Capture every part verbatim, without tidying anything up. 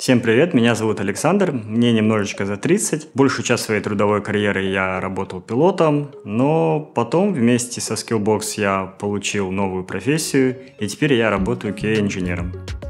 Всем привет, меня зовут Александр, мне немножечко за тридцать. Большую часть своей трудовой карьеры я работал пилотом, но потом вместе со Skillbox я получил новую профессию, и теперь я работаю кью эй-инженером.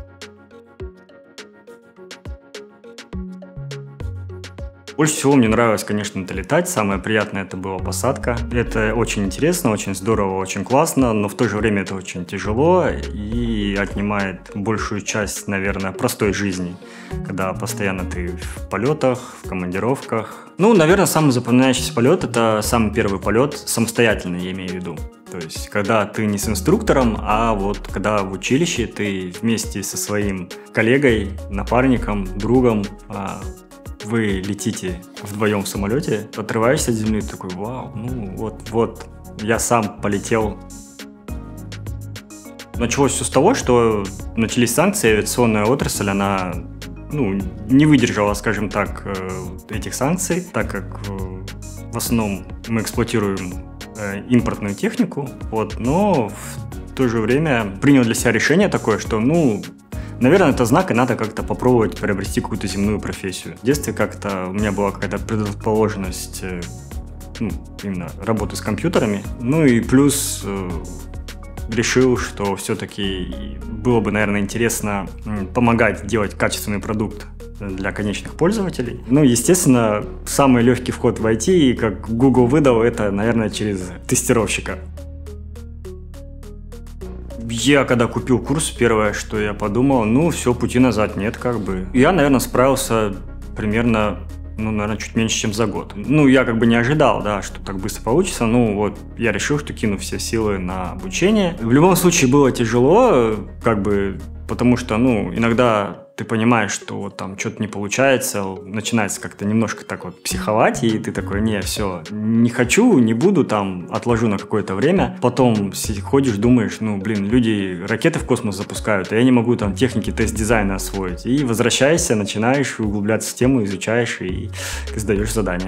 Больше всего мне нравилось, конечно, это летать. Самое приятное это была посадка. Это очень интересно, очень здорово, очень классно, но в то же время это очень тяжело и отнимает большую часть, наверное, простой жизни, когда постоянно ты в полетах, в командировках. Ну, наверное, самый запоминающийся полет – это самый первый полет, самостоятельный, я имею в виду. То есть, когда ты не с инструктором, а вот когда в училище ты вместе со своим коллегой, напарником, другом вы летите вдвоем в самолете, отрываешься от земли, такой, вау, ну вот, вот, я сам полетел. Началось все с того, что начались санкции, авиационная отрасль, она, ну, не выдержала, скажем так, этих санкций, так как в основном мы эксплуатируем импортную технику, вот, но в то же время принял для себя решение такое, что, ну, наверное, это знак, и надо как-то попробовать приобрести какую-то земную профессию. В детстве как-то у меня была какая-то предрасположенность, ну, именно работы с компьютерами. Ну и плюс э, решил, что все-таки было бы, наверное, интересно помогать делать качественный продукт для конечных пользователей. Ну, естественно, самый легкий вход в ай ти, как Google выдал, это, наверное, через тестировщика. Я когда купил курс, первое, что я подумал, ну, все, пути назад нет, как бы. Я, наверное, справился примерно, ну, наверное, чуть меньше, чем за год. Ну, я как бы не ожидал, да, что так быстро получится. Ну, вот, я решил, что кину все силы на обучение. В любом случае было тяжело, как бы, потому что, ну, иногда ты понимаешь, что вот там что-то не получается, начинается как-то немножко так вот психовать, и ты такой, не, все, не хочу, не буду, там, отложу на какое-то время. Потом ходишь, думаешь, ну, блин, люди ракеты в космос запускают, а я не могу там техники тест-дизайна освоить. И возвращаешься, начинаешь углубляться в тему, изучаешь и сдаешь задания.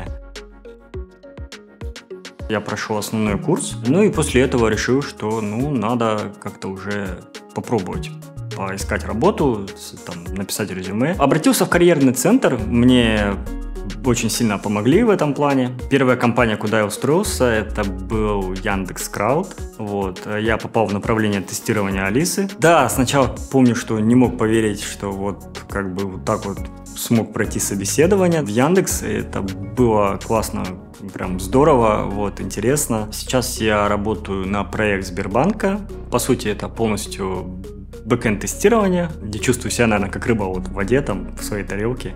Я прошел основной курс, ну и после этого решил, что, ну, надо как-то уже попробовать поискать работу, там, написать резюме. Обратился в карьерный центр, мне очень сильно помогли в этом плане. Первая компания, куда я устроился, это был Яндекс.Крауд. Вот. Я попал в направление тестирования Алисы. Да, сначала помню, что не мог поверить, что вот как бы вот так вот смог пройти собеседование в Яндекс. Это было классно, прям здорово, вот, интересно. Сейчас я работаю на проект Сбербанка. По сути, это полностью бэкэнд-тестирование, где чувствую себя, наверное, как рыба вот в воде, там, в своей тарелке.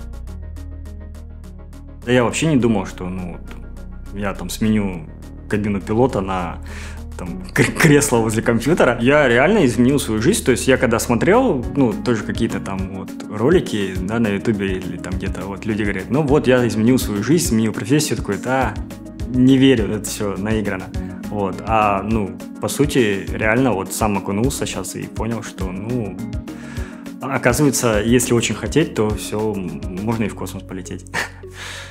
Да я вообще не думал, что, ну, вот, я там сменю кабину пилота на там, кресло возле компьютера. Я реально изменил свою жизнь, то есть я когда смотрел, ну, тоже какие-то там вот ролики, да, на ютубе или там где-то вот люди говорят, ну вот я изменил свою жизнь, сменил профессию, такой, да, не верю, это все наиграно. Вот, а, ну, по сути, реально вот сам окунулся сейчас и понял, что, ну, оказывается, если очень хотеть, то все, можно и в космос полететь.